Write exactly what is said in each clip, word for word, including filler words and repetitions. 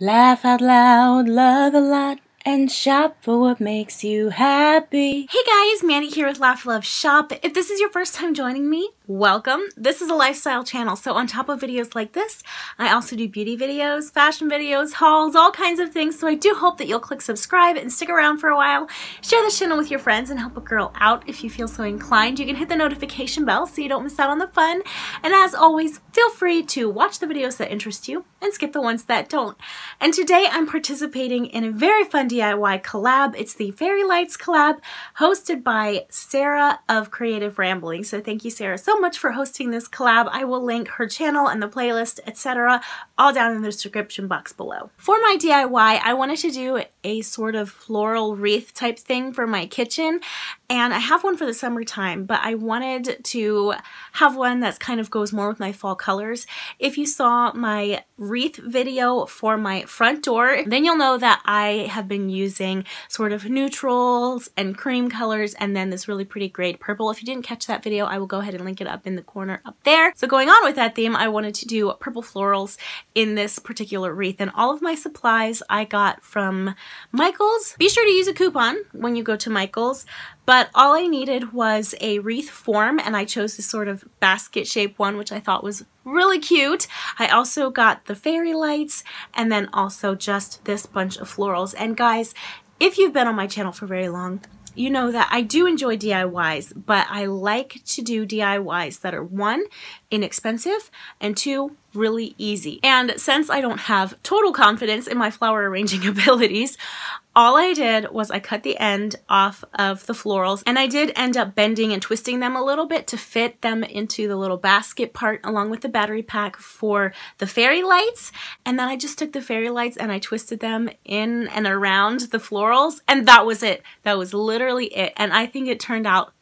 Laugh out loud, love a lot, and shop for what makes you happy. Hey guys, Mandy here with Laugh Love Shop. If this is your first time joining me, welcome. This is a lifestyle channel, so on top of videos like this, I also do beauty videos, fashion videos, hauls, all kinds of things, so I do hope that you'll click subscribe and stick around for a while. Share this channel with your friends and help a girl out if you feel so inclined. You can hit the notification bell so you don't miss out on the fun, and as always, feel free to watch the videos that interest you and skip the ones that don't. And today I'm participating in a very fun D I Y collab. It's the Fairy Lights collab hosted by Sarah of Creative Rambling. So thank you, Sarah, so much for hosting this collab. I will link her channel and the playlist, et cetera, all down in the description box below. For my D I Y, I wanted to do a sort of floral wreath type thing for my kitchen, and I have one for the summertime, but I wanted to have one that kind of goes more with my fall colors. If you saw my wreath video for my front door, then you'll know that I have been using sort of neutrals and cream colors and then this really pretty grade purple. If you didn't catch that video, I will go ahead and link it up in the corner up there. So going on with that theme, I wanted to do purple florals in this particular wreath, and all of my supplies I got from Michaels. Be sure to use a coupon when you go to Michaels. But all I needed was a wreath form, and I chose this sort of basket shaped one, which I thought was really cute. I also got the fairy lights and then also just this bunch of florals. And guys, if you've been on my channel for very long, you know that I do enjoy D I Ys, but I like to do D I Ys that are one, inexpensive, and two, really easy. And since I don't have total confidence in my flower arranging abilities, all I did was I cut the end off of the florals, and I did end up bending and twisting them a little bit to fit them into the little basket part along with the battery pack for the fairy lights. And then I just took the fairy lights and I twisted them in and around the florals, and that was it. That was literally it. And I think it turned out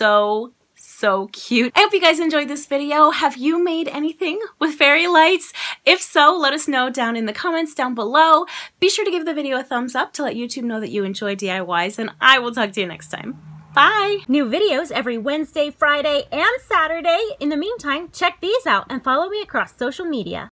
so so cute. I hope you guys enjoyed this video. Have you made anything with fairy lights? If so, let us know down in the comments down below. Be sure to give the video a thumbs up to let YouTube know that you enjoy D I Ys, and I will talk to you next time. Bye! New videos every Wednesday, Friday, and Saturday. In the meantime, check these out and follow me across social media.